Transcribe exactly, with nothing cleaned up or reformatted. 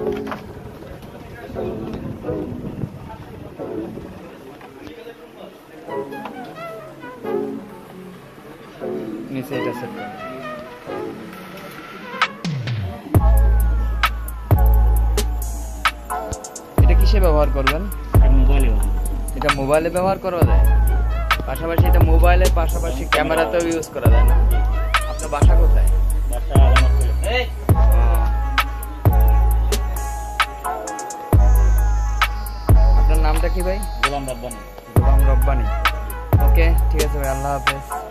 নিচে এটা সেট করুন। এটা কিসে ব্যবহার করবেন? মোবাইলে। এটা মোবাইলে ব্যবহার করা যায়, পাশাপাশি এটা মোবাইলের পাশাপাশি ক্যামেরাতেও ইউজ করা যায় না? আপনার বাসা কোথায়? বাসা আলামতপুর। এই আপনার নামটা কি ভাই? গোলাম রব্বানী। গোলাম রব্বানী। ওকে, ঠিক আছে ভাই, আল্লাহ হাফেজ।